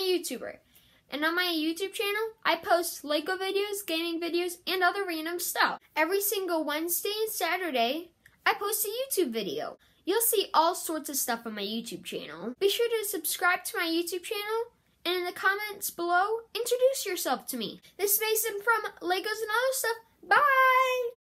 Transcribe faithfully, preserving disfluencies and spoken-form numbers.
a YouTuber. And on my YouTube channel, I post Lego videos, gaming videos, and other random stuff. Every single Wednesday and Saturday, I post a YouTube video. You'll see all sorts of stuff on my YouTube channel. Be sure to subscribe to my YouTube channel, and in the comments below, introduce yourself to me. This is Mason from Legos and Other Stuff. Bye!